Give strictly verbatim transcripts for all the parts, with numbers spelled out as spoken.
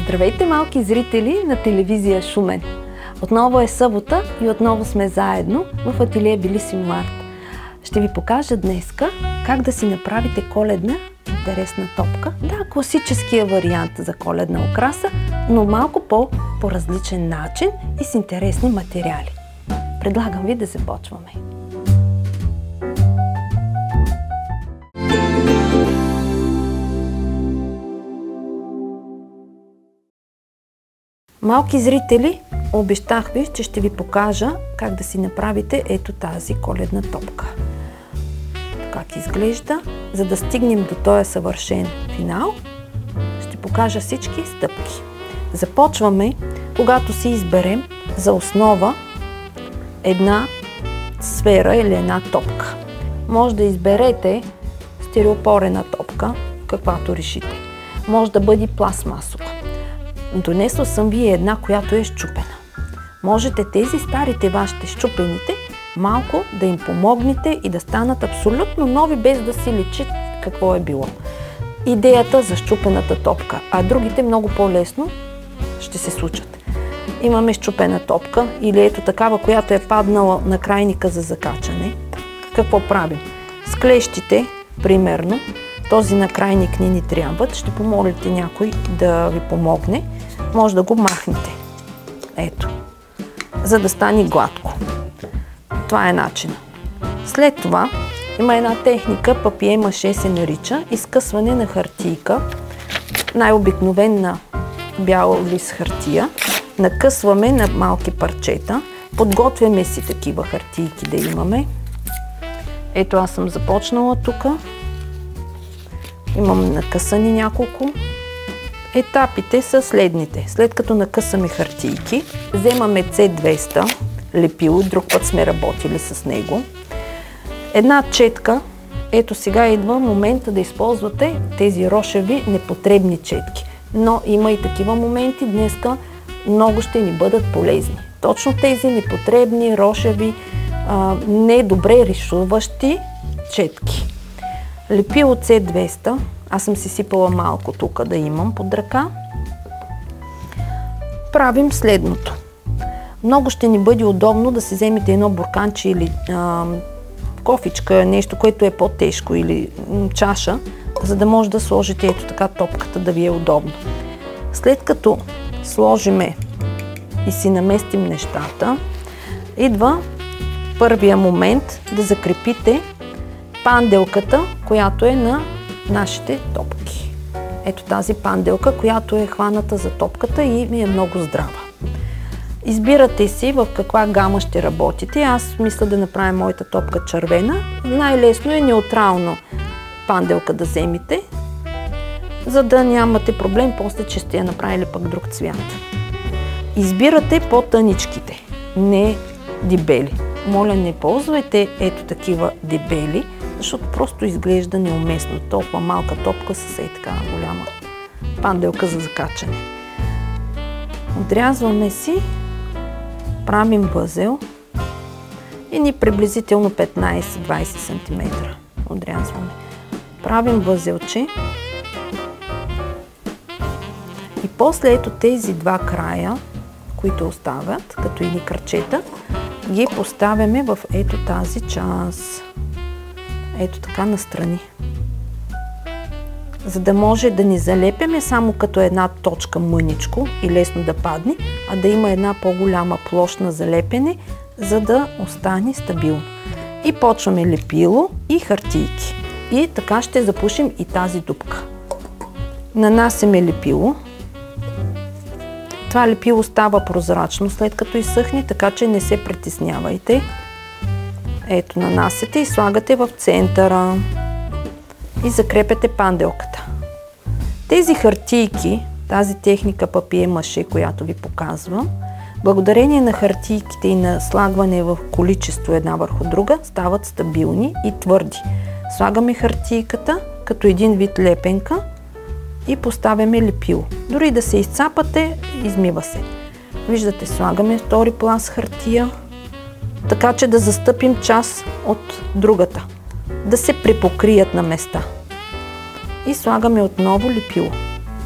Здравейте, малки зрители на телевизия Шумен! Отново е събота и отново сме заедно в ателие Белисимо Арт. Ще ви покажа днеска как да си направите коледна интересна топка. Да, класическия вариант за коледна украса, но малко по, по различен начин и с интересни материали. Предлагам ви да започваме. Малки зрители, обещах ви, че ще ви покажа как да си направите ето тази коледна топка. Как изглежда, за да стигнем до този съвършен финал, ще покажа всички стъпки. Започваме, когато си изберем за основа една сфера или една топка. Може да изберете стереопорена топка, каквато решите. Може да бъде пластмасова. Донесла съм ви една, която е счупена. Можете тези старите вашите счупените малко да им помогнете и да станат абсолютно нови, без да си личи какво е било. Идеята за счупената топка, а другите много по-лесно ще се случат. Имаме счупена топка или ето такава, която е паднала на крайника за закачане. Какво правим? С клещите, примерно, този накрайник не ни трябват, ще помолите някой да ви помогне. Може да го махнете. Ето. За да стане гладко. Това е начинът. След това има една техника, папие-маше се нарича, изкъсване на хартийка. Най-обикновена бял лист хартия. Накъсваме на малки парчета. Подготвяме си такива хартийки да имаме. Ето аз съм започнала тук. Имам накъсани няколко. Етапите са следните. След като накъсаме хартийки, вземаме С двеста лепило, друг път сме работили с него. Една четка, ето сега идва момента да използвате тези рошеви непотребни четки. Но има и такива моменти, днеска много ще ни бъдат полезни. Точно тези непотребни, рошеви, недобре рисуващи четки. Лепило С двеста, аз съм си сипала малко тук да имам под ръка. Правим следното. Много ще ни бъде удобно да си вземете едно бурканче или а, кофичка, нещо, което е по-тежко или м, чаша, за да може да сложите ето така топката да ви е удобно. След като сложиме и си наместим нещата, идва първия момент да закрепите панделката, която е на нашите топки. Ето тази панделка, която е хваната за топката и ми е много здрава. Избирате си в каква гама ще работите. Аз мисля да направя моята топка червена. Най-лесно е неутрално панделка да вземете, за да нямате проблем после, че сте я направили пък друг цвят. Избирате по-тъничките, не дебели. Моля, не ползвайте ето такива дебели, защото просто изглежда неуместно. Толкова малка топка с е така голяма панделка за закачане. Отрязваме си, правим възел и ни приблизително петнайсет-двайсет сантиметра отрязваме. Правим възелче и после ето тези два края, които оставят, като едни кръчета, ги поставяме в ето тази част. Ето така настрани. За да може да ни залепяме само като една точка мъничко и лесно да падне, а да има една по-голяма площ на залепяне, за да остане стабилно. И почваме лепило и хартийки. И така ще запушим и тази дупка. Нанасяме лепило. Това лепило става прозрачно след като изсъхне, така че не се притеснявайте. Ето, нанасяте и слагате в центъра и закрепяте панделката. Тези хартийки, тази техника папие-маше, която ви показвам, благодарение на хартийките и на слагане в количество една върху друга, стават стабилни и твърди. Слагаме хартийката като един вид лепенка и поставяме лепило. Дори да се изцапате, измива се. Виждате, слагаме втори пласт хартия, така че да застъпим част от другата, да се препокрият на места. И слагаме отново лепило.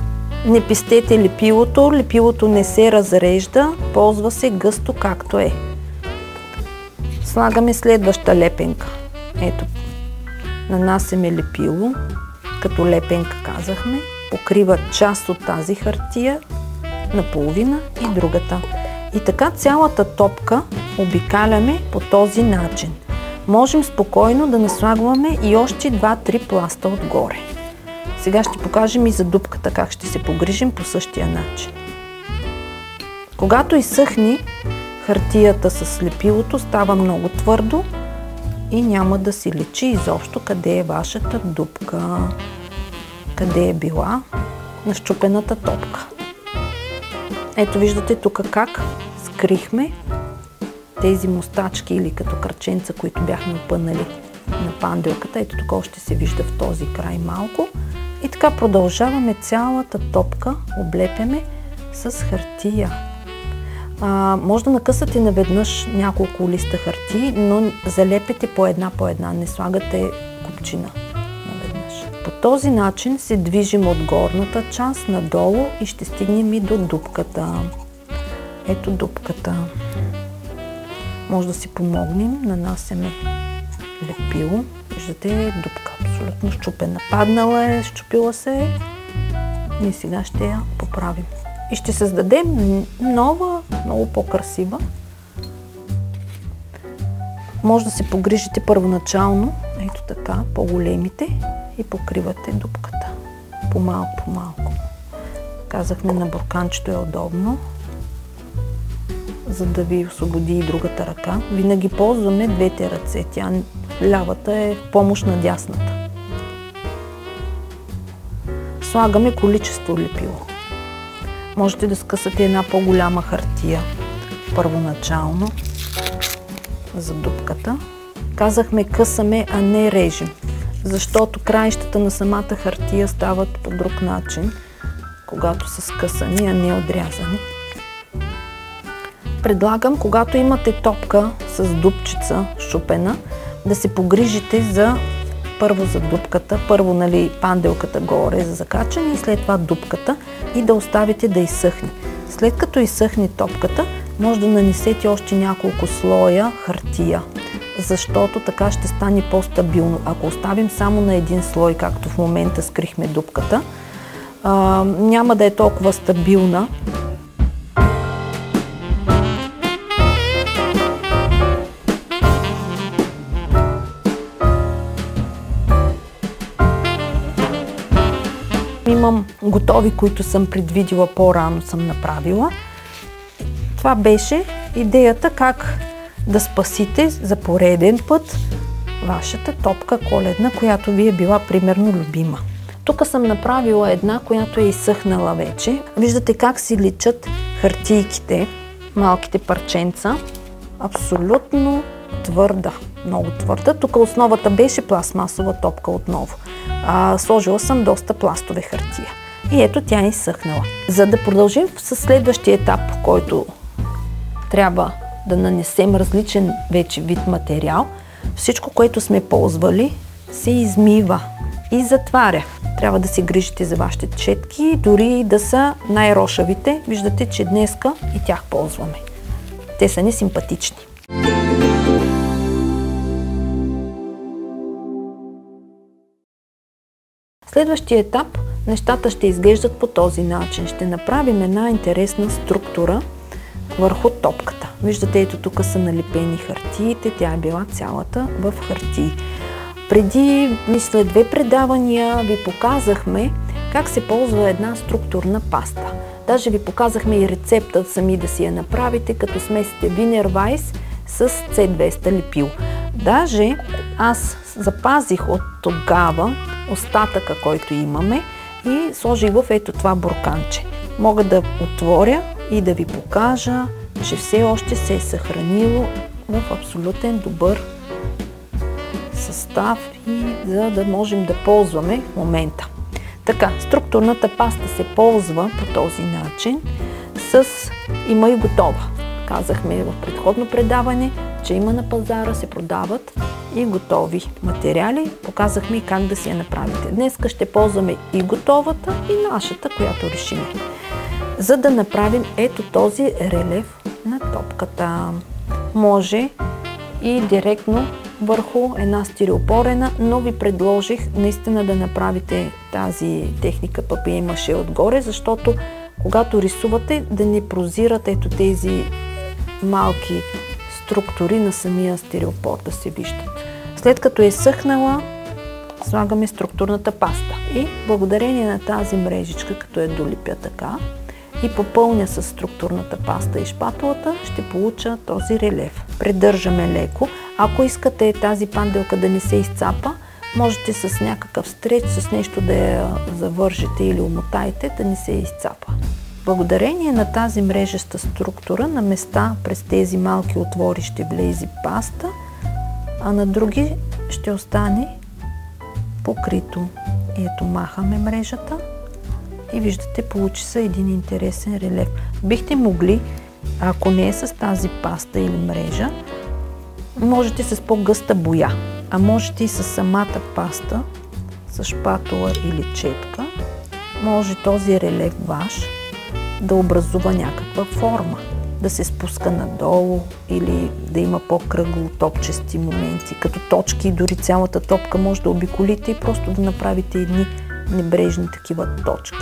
Не пестете лепилото, лепилото не се разрежда, ползва се гъсто както е. Слагаме следваща лепенка. Ето, нанасяме лепило, като лепенка казахме, покрива част от тази хартия, наполовина и другата. И така цялата топка обикаляме по този начин. Можем спокойно да наслагваме и още два-три пласта отгоре. Сега ще покажем и за дупката как ще се погрижим по същия начин. Когато изсъхне хартията с лепилото, става много твърдо и няма да си личи изобщо къде е вашата дупка, къде е била нащупената топка. Ето виждате тук как скрихме тези мустачки или като кръченца, които бяхме опънали на панделката. Ето тук още се вижда в този край малко. И така продължаваме цялата топка, облепяме с хартия. А, може да накъсате наведнъж няколко листа хартии, но залепете по една по една, не слагате купчина наведнъж. По този начин се движим от горната част надолу и ще стигнем и до дупката. Ето дупката. Може да си помогнем, нанасяме лепило. Виждате, дупка абсолютно счупена. Паднала е, счупила се е. И сега ще я поправим. И ще създадем нова, много по-красива. Може да се погрижите първоначално, ето така, по-големите и покривате дупката. По-малко, по-малко. Казахме, на бурканчето е удобно, за да ви освободи и другата ръка. Винаги ползваме двете ръце. Тя, лявата е в помощ на дясната. Слагаме количество лепило. Можете да скъсате една по-голяма хартия първоначално за дупката. Казахме късаме, а не режем, защото краищата на самата хартия стават по друг начин, когато са скъсани, а не отрязани. Предлагам, когато имате топка с дупчица счупена, да се погрижите за първо за дупката, първо нали, панделката горе за закачане и след това дупката и да оставите да изсъхне. След като изсъхне топката, може да нанесете още няколко слоя хартия, защото така ще стане по-стабилно. Ако оставим само на един слой, както в момента скрихме дупката, а, няма да е толкова стабилна. Имам готови, които съм предвидила по-рано, съм направила. Това беше идеята как да спасите за пореден път вашата топка коледна, която ви е била примерно любима. Тук съм направила една, която е изсъхнала вече. Виждате как си личат хартийките, малките парченца. Абсолютно твърда, много твърда. Тук основата беше пластмасова топка отново. А, сложила съм доста пластове хартия. И ето тя е изсъхнала. За да продължим с следващия етап, в който трябва да нанесем различен вече вид материал, всичко, което сме ползвали, се измива и затваря. Трябва да се грижите за вашите четки, дори да са най-рошавите. Виждате, че днеска и тях ползваме. Те са несимпатични. Следващия етап нещата ще изглеждат по този начин. Ще направим една интересна структура върху топката. Виждате, ето тук са налепени хартиите, тя е била цялата в хартии. Преди, мисля, две предавания ви показахме как се ползва една структурна паста. Даже ви показахме и рецепта сами да си я направите, като смесите Wiener Weiß с С двеста лепило. Даже аз запазих от тогава остатъка, който имаме и сложих в ето това бурканче. Мога да отворя и да ви покажа, че все още се е съхранило в абсолютен добър състав и за да можем да ползваме в момента. Така, структурната паста се ползва по този начин с има и готова. Казахме в предходно предаване, че има на пазара, се продават и готови материали. Показахме и как да си я направите. Днеска ще ползваме и готовата, и нашата, която решим. За да направим ето този релеф на топката. Може и директно върху една стиропорена, но ви предложих наистина да направите тази техника папие-маше отгоре, защото когато рисувате, да не прозират ето тези малки структури на самия стиропор да се виждат. След като е съхнала, слагаме структурната паста и благодарение на тази мрежичка, като я долипя така и попълня с структурната паста и шпатулата, ще получа този релеф. Придържаме леко. Ако искате тази панделка да не се изцапа, можете с някакъв стреч, с нещо да я завържете или умотаете, да не се изцапа. Благодарение на тази мрежеста структура, на места през тези малки отвори ще влезе паста, а на други ще остане покрито. И ето махаме мрежата и виждате, получи се един интересен релеф. Бихте могли, ако не е с тази паста или мрежа, можете с по-гъста боя, а можете и с самата паста, с шпатула или четка, може този релеф ваш да образува някаква форма, да се спуска надолу или да има по-кръгло топчести моменти, като точки и дори цялата топка може да обиколите и просто да направите едни небрежни такива точки.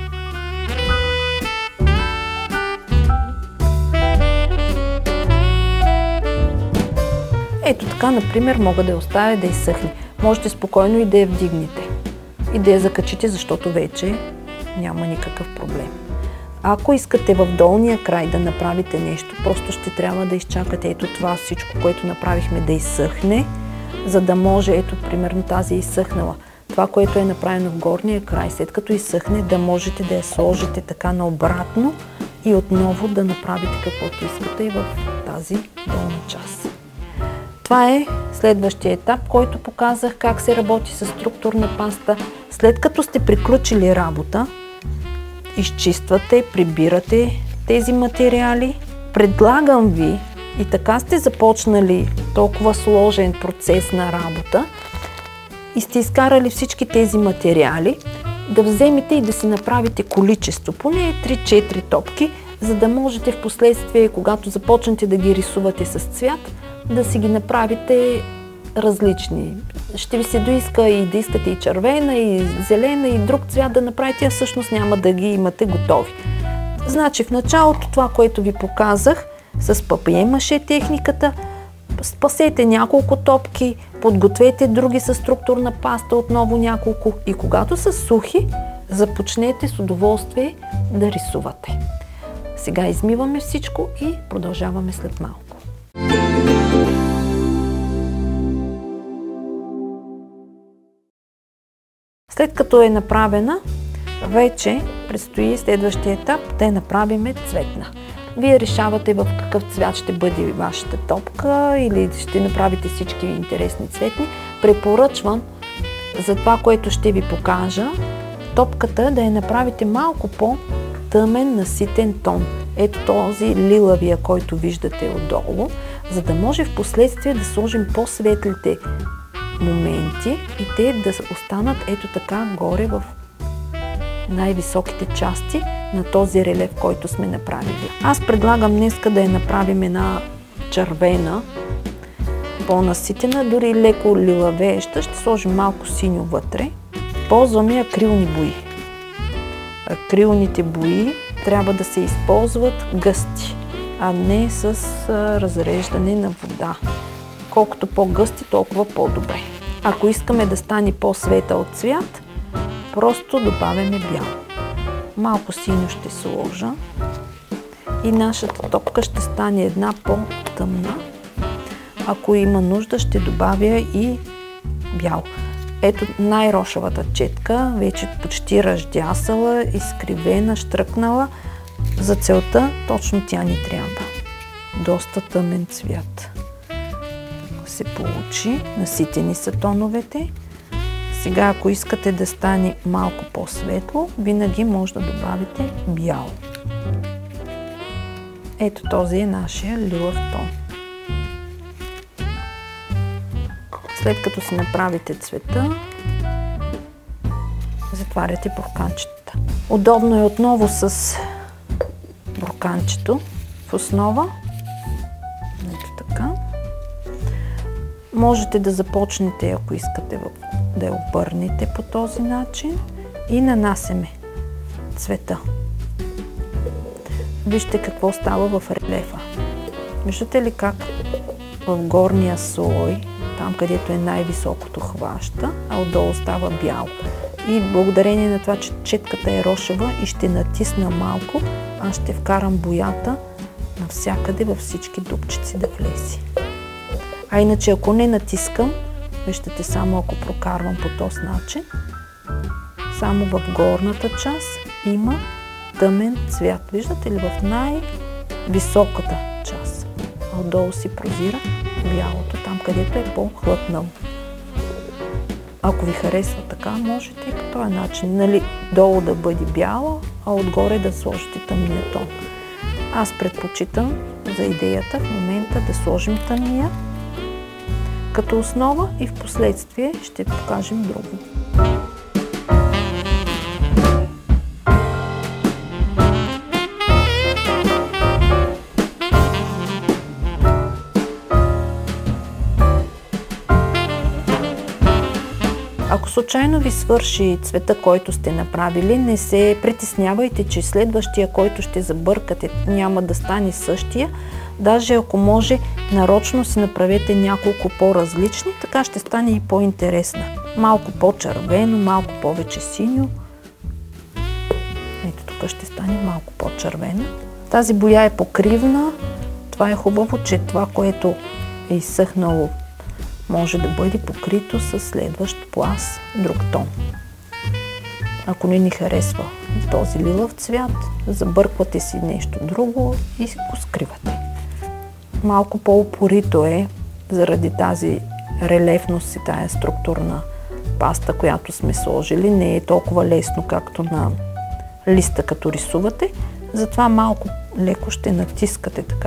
Ето така, например, мога да я оставя да изсъхне. Можете спокойно и да я вдигнете и да я закачите, защото вече няма никакъв проблем. Ако искате в долния край да направите нещо, просто ще трябва да изчакате ето това всичко, което направихме, да изсъхне, за да може, ето примерно тази е изсъхнала. Това, което е направено в горния край, след като изсъхне, да можете да я сложите така наобратно и отново да направите каквото искате и в тази долна част. Това е следващия етап, който показах как се работи с структурна паста. След като сте приключили работа, изчиствате, прибирате тези материали. Предлагам ви, и така сте започнали толкова сложен процес на работа и сте изкарали всички тези материали, да вземете и да си направите количество, поне три-четири топки, за да можете в последствие, когато започнете да ги рисувате с цвят, да си ги направите различни. Ще ви се доиска и да искате и червена, и зелена, и друг цвят да направите, а всъщност няма да ги имате готови. Значи в началото това, което ви показах с папие-маше техниката, спасете няколко топки, подгответе други с структурна паста, отново няколко и когато са сухи, започнете с удоволствие да рисувате. Сега измиваме всичко и продължаваме след малко. След като е направена, вече предстои следващия етап да я направим цветна. Вие решавате в какъв цвят ще бъде вашата топка или ще направите всички интересни цветни. Препоръчвам за това, което ще ви покажа, топката да я направите малко по-тъмен, наситен тон. Ето този лилавия, който виждате отдолу, за да може в последствие да сложим по-светлите моменти и те да останат ето така горе в най-високите части на този релеф, който сме направили. Аз предлагам днеска да я направим една червена, по-наситена, дори леко лилавееща. Ще сложим малко синьо вътре. Ползваме акрилни бои. Акрилните бои трябва да се използват гъсти, а не с разреждане на вода. Колкото по-гъсти, толкова по-добре. Ако искаме да стане по-светъл цвят, просто добавяме бял. Малко синьо ще сложа и нашата топка ще стане една по-тъмна. Ако има нужда, ще добавя и бял. Ето най-рошавата четка, вече почти ръждясала, изкривена, штръкнала. За целта точно тя ни трябва. Доста тъмен цвят се получи, наситени са тоновете. Сега, ако искате да стане малко по-светло, винаги може да добавите бял. Ето този е нашия лилав тон. След като си направите цвета, затваряте бурканчетата. Удобно е отново с бурканчето в основа. Ето така. Можете да започнете, ако искате да я обърнете по този начин и нанасяме цвета. Вижте какво става в релефа. Виждате ли как в горния слой, там където е най-високото, хваща, а отдолу става бяло. И благодарение на това, че четката е рошева и ще натисна малко, аз ще вкарам боята навсякъде във всички дупчици да влезе. А иначе ако не натискам, виждате само ако прокарвам по този начин, само в горната част има тъмен цвят. Виждате ли, в най-високата част. А отдолу си прозира бялото, там където е по-хлътнало. Ако ви харесва така, можете и по този начин. Нали, долу да бъде бяла, а отгоре да сложите тъмния тон. Аз предпочитам за идеята в момента да сложим тъмния като основа и в последствие ще покажем друго. Ако случайно ви свърши цвета, който сте направили, не се притеснявайте, че следващия, който ще забъркате, няма да стане същия. Даже ако може, нарочно си направете няколко по-различни, така ще стане и по-интересна. Малко по-червено, малко повече синьо. Ето тук ще стане малко по-червена. Тази боя е покривна. Това е хубаво, че това, което е изсъхнало, може да бъде покрито с следващ пласт, друг тон. Ако не ни харесва този лилав цвят, забърквате си нещо друго и го скривате. Малко по-упорито е заради тази релефност и тая структурна паста, която сме сложили. Не е толкова лесно, както на листа, като рисувате. Затова малко леко ще натискате така.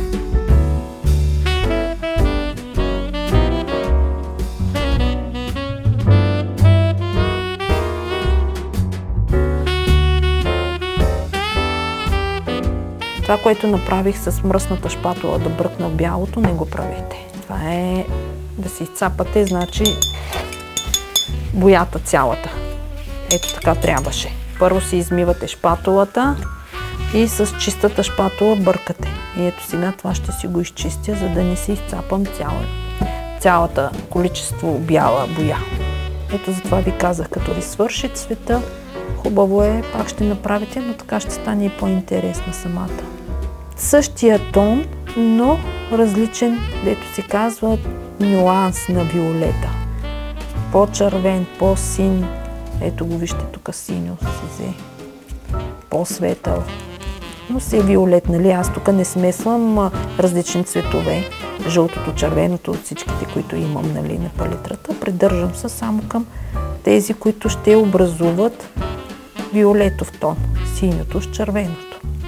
Това, което направих с мръсната шпатула да бръкна бялото, не го правете. Това е да си изцапате, значи боята цялата. Ето така трябваше. Първо си измивате шпатулата и с чистата шпатула бъркате. И ето сега това ще си го изчистя, за да не си изцапам цяло, цялата количество бяла боя. Ето затова ви казах, като ви свърши цвета, хубаво е, пак ще направите, но така ще стане и по-интересна самата. Същия тон, но различен, дето се казва нюанс на виолета. По-червен, по-син, ето го вижте тук синьо се взе, по-светъл, но си е виолет, нали? Аз тук не смесвам различни цветове, жълтото, червеното от всичките, които имам, нали, на палитрата. Придържам се само към тези, които ще образуват виолетов тон, синьото с червеното.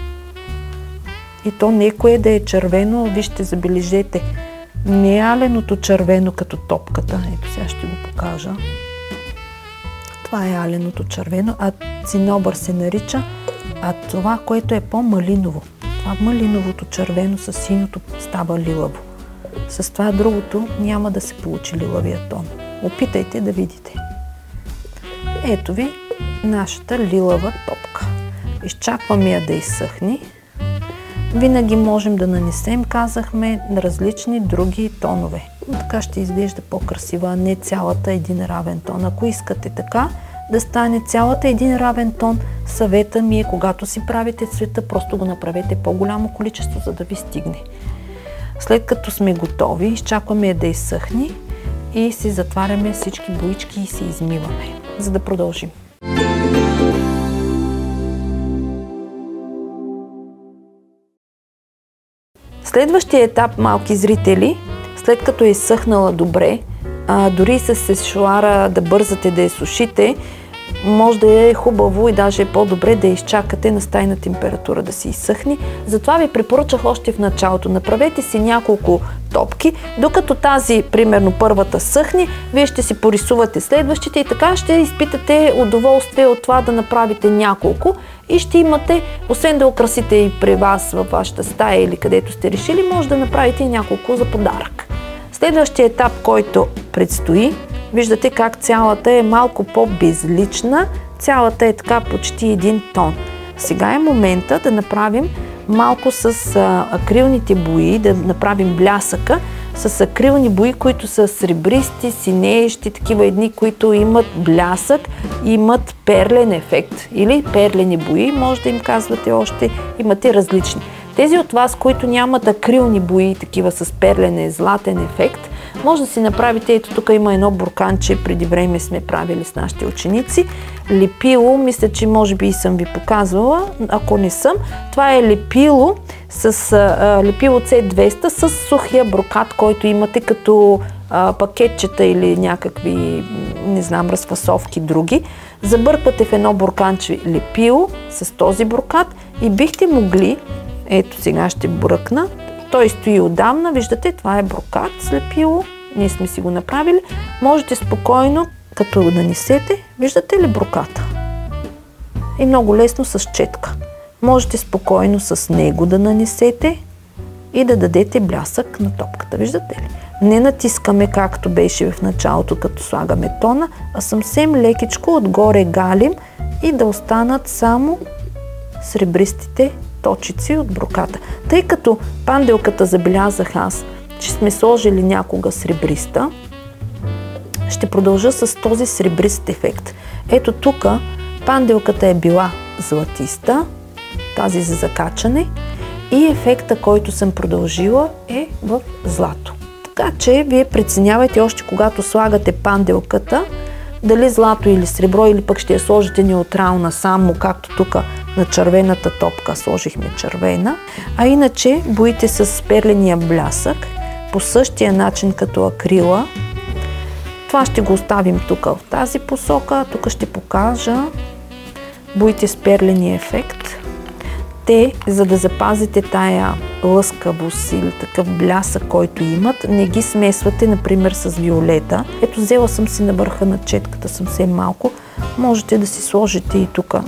И то некое да е червено, вижте, забележете, не е аленото червено като топката, ето сега ще го покажа. Това е аленото червено, а цинобър се нарича, а това, което е по-малиново, това малиновото червено с синьото става лилаво. С това другото няма да се получи лилавия тон. Опитайте да видите. Ето ви нашата лилава топка. Изчакваме я да изсъхне. Винаги можем да нанесем, казахме, различни други тонове. Но така ще изглежда по-красива, а не цялата един равен тон. Ако искате така да стане цялата един равен тон, съвета ми е, когато си правите цвета, просто го направете по-голямо количество, за да ви стигне. След като сме готови, изчакваме я да изсъхне и си затваряме всички боички и си измиваме, за да продължим. Следващия етап, малки зрители, след като е изсъхнала добре, а, дори с сешуара да бързате да я сушите, може да е хубаво и даже е по-добре да изчакате на стайна температура да си изсъхне. Затова ви препоръчах още в началото. Направете си няколко топки, докато тази, примерно първата съхне, вие ще си порисувате следващите и така ще изпитате удоволствие от това да направите няколко и ще имате, освен да украсите и при вас във вашата стая или където сте решили, може да направите и няколко за подарък. Следващия етап, който предстои, виждате как цялата е малко по-безлична, цялата е така почти един тон. Сега е момента да направим малко с а, акрилните бои, да направим блясъка с акрилни бои, които са сребристи, синеещи, такива едни, които имат блясък, имат перлен ефект или перлени бои, може да им казвате още, имате различни. Тези от вас, които нямат акрилни бои, такива с перлен златен ефект, може да си направите, ето тук има едно бурканче, преди време сме правили с нашите ученици. Лепило, мисля, че може би и съм ви показвала, ако не съм. Това е лепило с а, лепило С двеста с сухия брокат, който имате като а, пакетчета или някакви, не знам, разфасовки други. Забърквате в едно бурканче лепило с този брокат и бихте могли, ето сега ще бръкна, той стои отдавна, виждате, това е брокат с лепило, ние сме си го направили. Можете спокойно, като нанесете, виждате ли броката? И много лесно с четка. Можете спокойно с него да нанесете и да дадете блясък на топката, виждате ли? Не натискаме както беше в началото, като слагаме тона, а съвсем лекичко отгоре галим и да останат само сребристите точици от броката. Тъй като панделката забелязах аз, че сме сложили някога сребриста, ще продължа с този сребрист ефект. Ето тук панделката е била златиста, тази за закачане, и ефекта, който съм продължила, е в злато. Така че вие преценявайте още когато слагате панделката, дали злато или сребро, или пък ще я сложите неутрална само, както тук на червената топка сложихме червена. А иначе боите с перления блясък по същия начин като акрила. Това ще го оставим тук в тази посока. Тук ще покажа боите с перления ефект. Те, за да запазите тая лъскавост или такъв блясък, който имат, не ги смесвате, например, с виолета. Ето, взела съм си на върха на четката съвсем малко. Можете да си сложите и тук.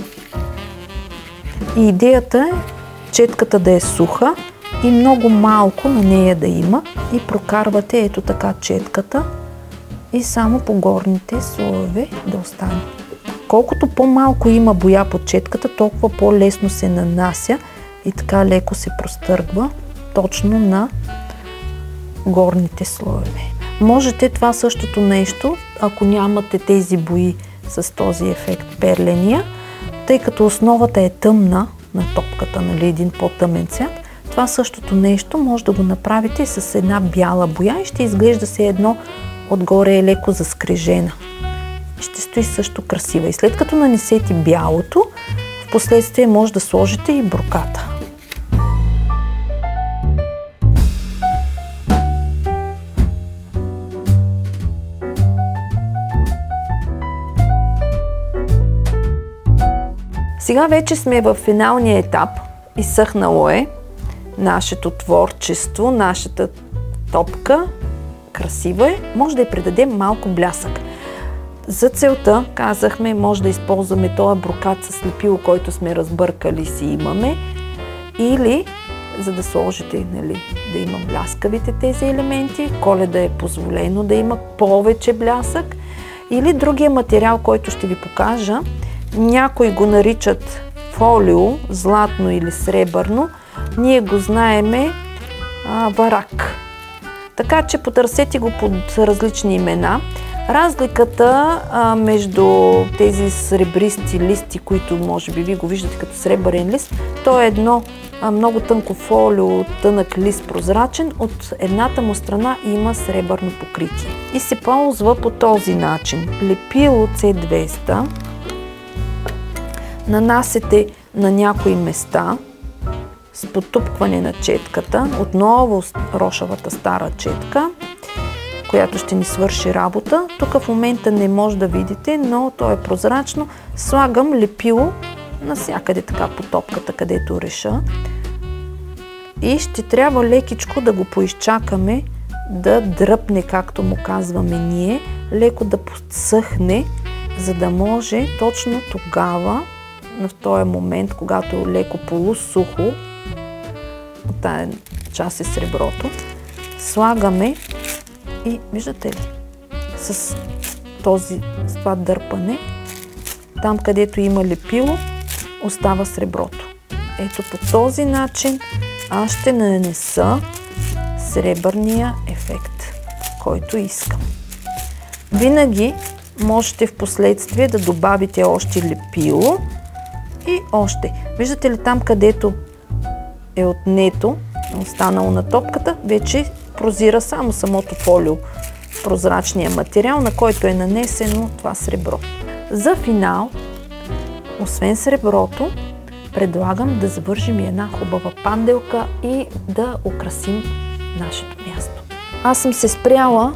И идеята е четката да е суха и много малко на нея да има. И прокарвате ето така четката и само по горните слоеве да остане. Колкото по-малко има боя под четката, толкова по-лесно се нанася и така леко се простъргва точно на горните слоеве. Можете това същото нещо, ако нямате тези бои с този ефект перления, тъй като основата е тъмна на топката, нали, един по-тъмен цвят, това същото нещо може да го направите с една бяла боя и ще изглежда се едно отгоре е леко заскрежена. Ще стои също красива. И след като нанесете бялото, в последствие може да сложите и броката. Сега вече сме в финалния етап. Изсъхнало е нашето творчество, нашата топка. Красива е. Може да й придадем малко блясък. За целта, казахме, може да използваме този брокат с лепило, който сме разбъркали, си имаме. Или, за да сложите, нали, да има бляскавите тези елементи, Коледа е позволено да има повече блясък. Или другия материал, който ще ви покажа, някои го наричат фолио, златно или сребърно, ние го знаеме а, варак. Така че потърсете го под различни имена. Разликата а, между тези сребристи листи, които може би ви го виждате като сребърен лист, то е едно а, много тънко фолио, тънък лист прозрачен, от едната му страна има сребърно покритие. И се ползва по този начин. Лепило С двеста нанасяте на някои места с потупкване на четката, отново рошавата стара четка, която ще ни свърши работа. Тук в момента не може да видите, но то е прозрачно. Слагам лепило навсякъде така по топката, където реша. И ще трябва лекичко да го поизчакаме да дръпне, както му казваме ние, леко да подсъхне, за да може точно тогава, в този момент, когато е леко полусухо, от тая част е среброто, слагаме и виждате ли, с, този, с това дърпане, там където има лепило, остава среброто. Ето по този начин аз ще нанеса сребърния ефект, който искам. Винаги можете в последствие да добавите още лепило и още. Виждате ли там, където е отнето, останало на топката, вече прозира само самото фолио, прозрачния материал, на който е нанесено това сребро. За финал, освен среброто, предлагам да завържим една хубава панделка и да украсим нашето място. Аз съм се спряла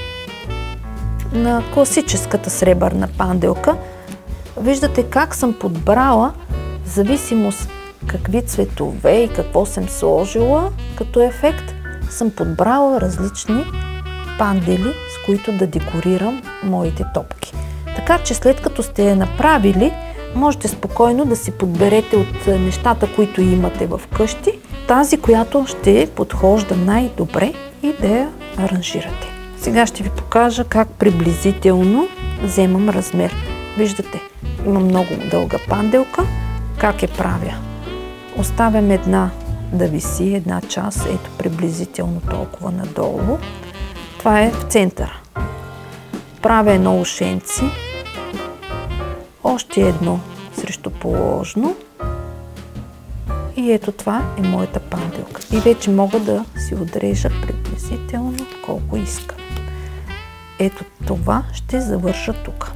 на класическата сребърна панделка. Виждате как съм подбрала, в зависимост какви цветове и какво съм сложила като ефект, съм подбрала различни пандели, с които да декорирам моите топки. Така че след като сте я направили, можете спокойно да си подберете от нещата, които имате в къщи, тази, която ще подхожда най-добре и да я аранжирате. Сега ще ви покажа как приблизително вземам размер. Виждате, има много дълга панделка. Как я правя? Оставям една да виси, една част, ето приблизително толкова надолу. Това е в центъра. Правя едно ушенци, още едно срещу положно и ето това е моята панделка. И вече мога да си отрежа приблизително колко искам. Ето това ще завърша тук.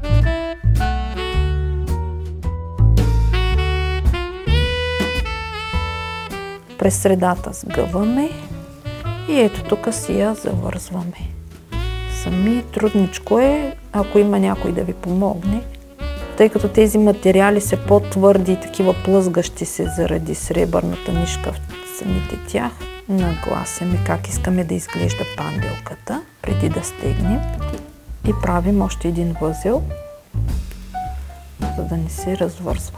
През средата сгъваме и ето тук си я завързваме. Сами трудничко е, ако има някой да ви помогне, тъй като тези материали са по-твърди и такива плъзгащи се заради сребърната нишка в самите тях. Нагласяме как искаме да изглежда панделката, преди да стегнем и правим още един възел, за да не се развързва.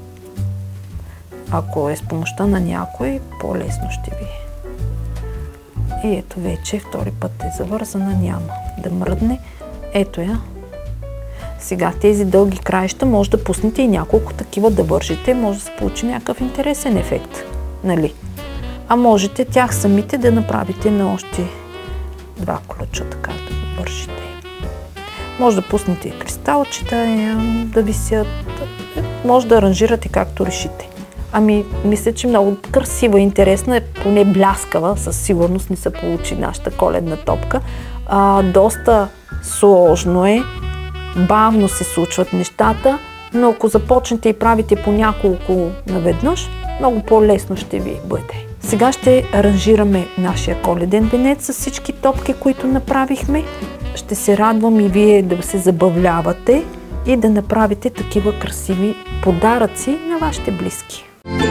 Ако е с помощта на някой, по-лесно ще ви е. И ето вече втори път е завързана, няма да мръдне. Ето я. Сега тези дълги краища може да пуснете и няколко такива да вържите, може да се получи някакъв интересен ефект, нали? А можете тях самите да направите на още два ключа, така да вържите. Може да пуснете и кристалчета, да висят, може да аранжирате както решите. Ами, мисля, че много красива, интересна, е поне бляскава, със сигурност не се получи нашата коледна топка. А, доста сложно е, бавно се случват нещата, но ако започнете и правите по няколко наведнъж, много по-лесно ще ви бъде. Сега ще аранжираме нашия коледен венец с всички топки, които направихме. Ще се радвам и вие да се забавлявате и да направите такива красиви подаръци на вашите близки.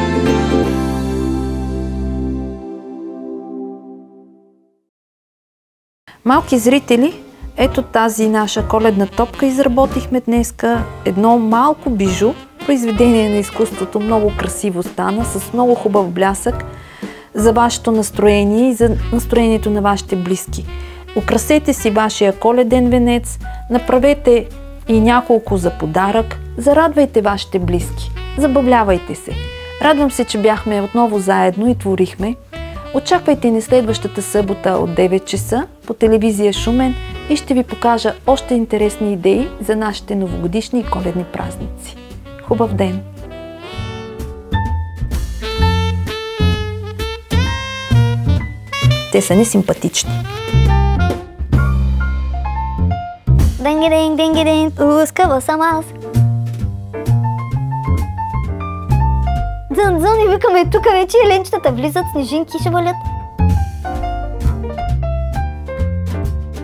Малки зрители, ето тази наша коледна топка изработихме днеска. Едно малко бижу, произведение на изкуството, много красиво стана, с много хубав блясък за вашето настроение и за настроението на вашите близки. Украсете си вашия коледен венец, направете и няколко за подарък, зарадвайте вашите близки, забавлявайте се. Радвам се, че бяхме отново заедно и творихме. Очаквайте ни следващата събота от девет часа по телевизия Шумен и ще ви покажа още интересни идеи за нашите новогодишни и коледни празници. Хубав ден! Те са ни симпатични. Денги-динг, денги-динг, лъскава съм аз. Дзън-дзън и викаме, тук вече ленчетата влизат, снежинки ще валят.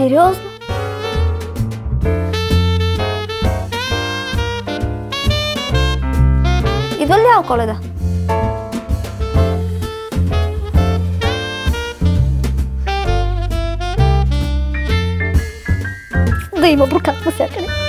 Сериозно? Идва ли Ляо Коледа? Да има брокат навсякъде.